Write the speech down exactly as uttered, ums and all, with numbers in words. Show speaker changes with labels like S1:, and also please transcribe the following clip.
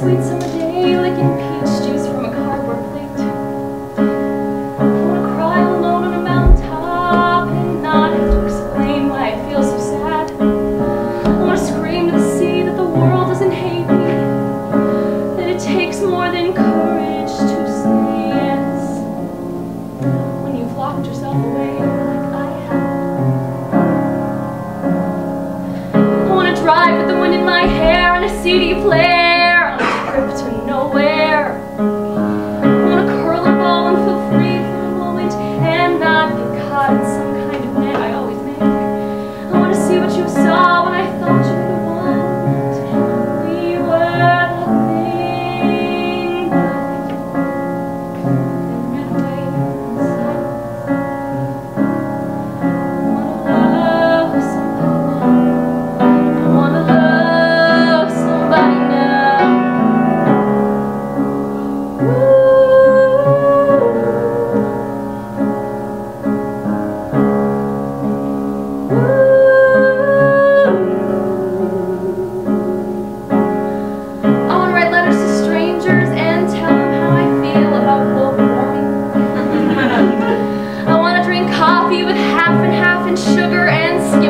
S1: sweet summer day, licking peach juice from a cardboard plate. I wanna cry alone on a mountaintop and not have to explain why I feel so sad. I wanna scream to the sea that the world doesn't hate me, that it takes more than courage to say yes when you've locked yourself away like I have. I wanna drive with the wind in my hair and a C D player on a trip to nowhere. I wanna curl a ball and feel free for a moment and not get caught in some kind of net I always make. I wanna see what you saw when I thought you were the one. We were the thing, but then ran away in silence. I wanna love somebody now. I wanna love somebody now. I want to write letters to strangers and tell them how I feel about global warming. I want to drink coffee with half and half and sugar and